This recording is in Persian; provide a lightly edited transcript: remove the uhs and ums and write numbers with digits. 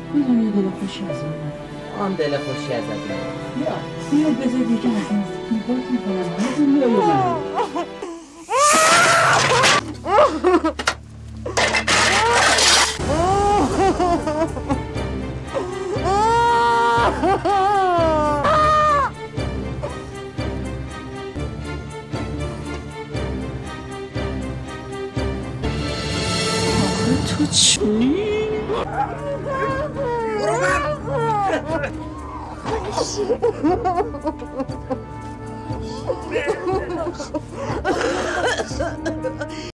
میدونی یه دل خوشی از من آن دل خوشی ازت بیا بذار دیگه از این دیبات میکنم همه بیا یا تو چی؟